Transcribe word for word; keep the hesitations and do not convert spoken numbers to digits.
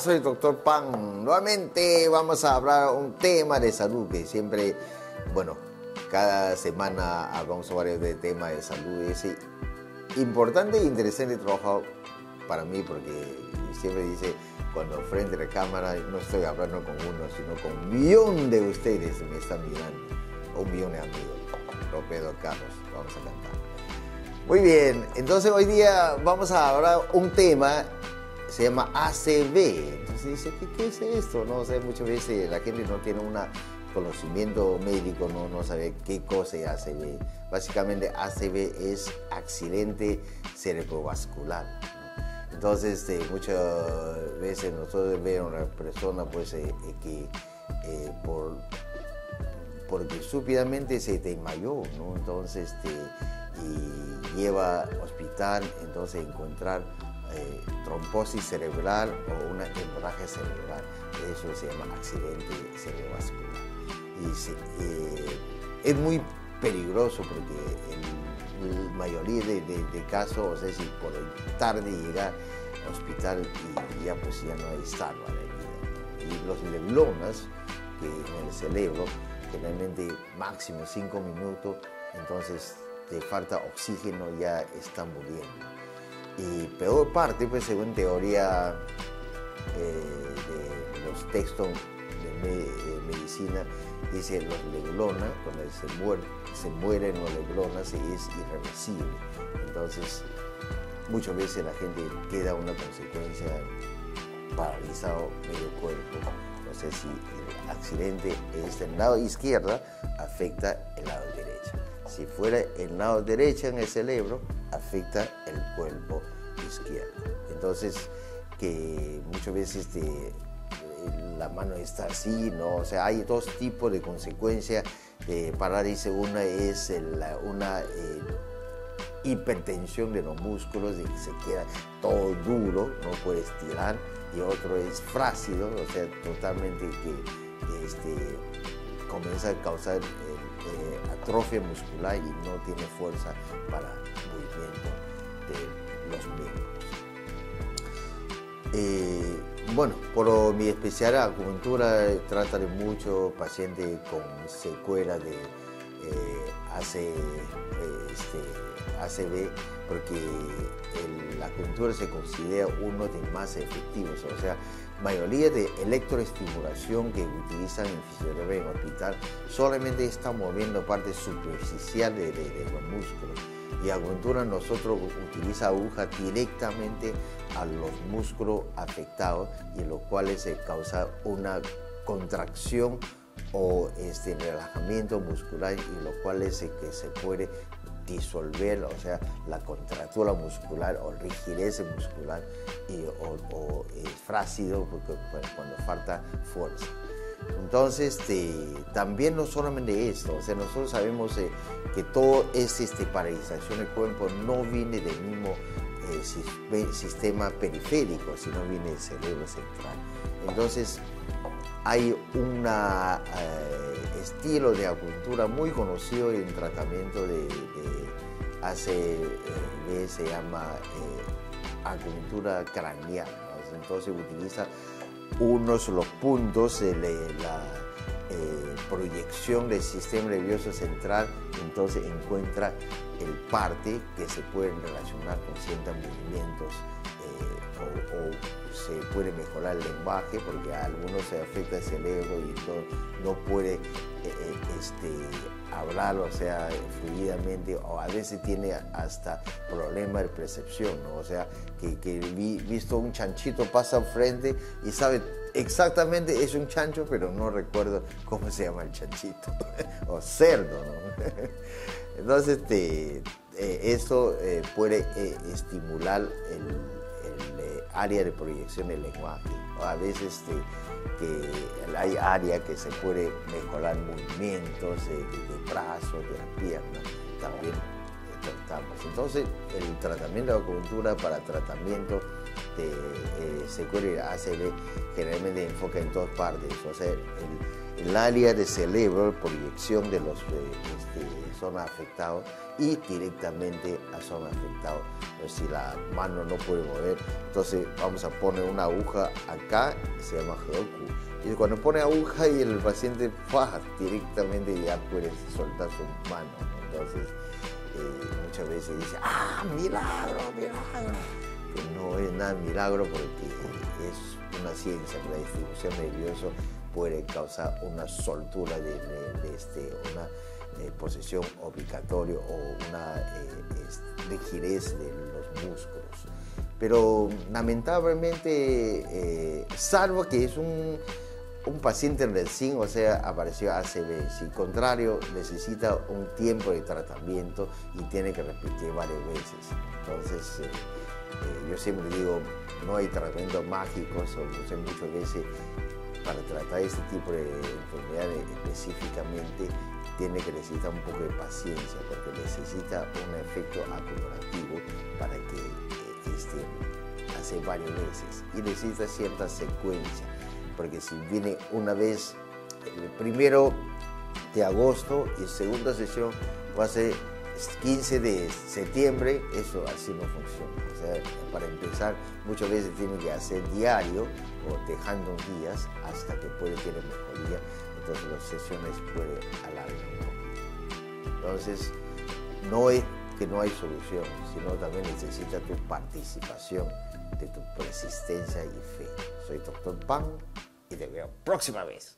soy el doctor Pan. Nuevamente vamos a hablar un tema de salud que siempre, bueno, cada semana hablamos sobre de tema de salud. Es importante e interesante trabajo para mí porque siempre dice, cuando frente a la cámara no estoy hablando con uno, sino con un millón de ustedes que me están mirando, o un millón de amigos. Pedro Carlos, vamos a cantar. Muy bien, entonces hoy día vamos a hablar un tema, se llama A C V. Entonces dice, ¿qué, qué es esto? No, o sea, muchas veces la gente no tiene un conocimiento médico, no, no sabe qué cosa es A C V. Básicamente A C V es accidente cerebrovascular. Entonces, este, muchas veces nosotros vemos a una persona pues, eh, que eh, por, porque súbitamente se desmayó, ¿no? Entonces, este, y lleva al hospital, entonces encontrar eh, trombosis cerebral o una hemorragia cerebral. Eso se llama accidente cerebrovascular. Y se, eh, es muy peligroso porque en la mayoría de, de, de casos, o sea, si por tarde llegar al hospital y ya pues ya no hay salva de vida. Y los leblomas que en el cerebro, generalmente máximo cinco minutos, entonces de falta oxígeno ya están muriendo. Y peor parte, pues según teoría eh, de los textos de, me, de medicina, dice los leblonas, cuando se, muere, se mueren los leblonas es irreversible. Entonces muchas veces la gente queda una consecuencia paralizado medio cuerpo. Entonces si el accidente es del lado izquierdo, afecta el lado derecho. Si fuera el lado derecho en el cerebro, afecta el cuerpo izquierdo. Entonces, que muchas veces este, la mano está así, ¿no? O sea, hay dos tipos de consecuencias de parálisis. Una es el, una eh, hipertensión de los músculos, de que se queda todo duro, no puede estirar, y otro es flácido, o sea, totalmente que este, comienza a causar Eh, atrofia muscular y no tiene fuerza para el movimiento de los miembros. Eh, bueno, por mi especialidad, acupuntura, trata de muchos pacientes con secuelas de eh, A C, eh, este, A C V, porque el, la acupuntura se considera uno de los más efectivos, o sea, mayoría de electroestimulación que utilizan en fisioterapia en hospital solamente está moviendo parte superficial de, de, de los músculos. Y acupuntura nosotros utiliza aguja directamente a los músculos afectados y en los cuales se causa una contracción o este relajamiento muscular y los cuales se, que se puede disolver, o sea, la contractura muscular o rigidez muscular y, o, o es flácido porque, pues, cuando falta fuerza. Entonces, este, también no solamente esto, o sea, nosotros sabemos eh, que todo es este, paralización del cuerpo no viene del mismo eh, sistema periférico, sino viene del cerebro central. Entonces, hay un eh, estilo de acupuntura muy conocido en tratamiento de, de A C V, se llama eh, acupuntura craneal, ¿no? Entonces utiliza unos de los puntos de la eh, proyección del sistema nervioso central, entonces encuentra el parte que se pueden relacionar con ciertos movimientos eh, o, o se puede mejorar el lenguaje porque a algunos se afecta el cerebro y no, no puede eh, este, hablar, o sea, fluidamente, o a veces tiene hasta problemas de percepción, ¿no? O sea, que, que vi, visto un chanchito pasa enfrente y sabe exactamente es un chancho, pero no recuerdo cómo se llama el chanchito, o cerdo, ¿no? Entonces, este, eh, eso eh, puede eh, estimular el área de proyección del lenguaje, o a veces este, que hay área que se puede mejorar movimientos de, de, de brazos, de la pierna, también tratamos. Entonces, el tratamiento de acupuntura para tratamiento de eh, secuela A C V generalmente enfoca en todas partes, o sea, el, el área de cerebro, proyección de los, eh, este, zona afectada y directamente a zona afectada. Pero si la mano no puede mover, entonces vamos a poner una aguja acá, se llama Heku. Y cuando pone aguja y el paciente ¡fua! Directamente ya puede soltar su mano, ¿no? Entonces eh, muchas veces dice, ¡ah, milagro, milagro! Que no es nada milagro porque es una ciencia, la distribución nerviosa puede causar una soltura de, de, de este, una eh, posesión obligatoria o una eh, es, rigidez de los músculos. Pero lamentablemente, eh, salvo que es un, un paciente recién, o sea, apareció A C V, si contrario, necesita un tiempo de tratamiento y tiene que repetir varias veces. Entonces, eh, eh, yo siempre digo, no hay tratamientos mágicos, o sea, muchas veces para tratar este tipo de enfermedades específicamente tiene que necesitar un poco de paciencia porque necesita un efecto acumulativo para que eh, este, hace varias veces y necesita cierta secuencia porque si viene una vez el primero de agosto y segunda sesión va a ser quince de septiembre, eso así no funciona. O sea, para empezar, muchas veces tiene que hacer diario o dejando días hasta que puede tener mejoría. Entonces las sesiones pueden alargar un poquito. Entonces, no es que no hay solución, sino también necesita tu participación, de tu persistencia y fe. Soy doctor Pan y te veo próxima vez.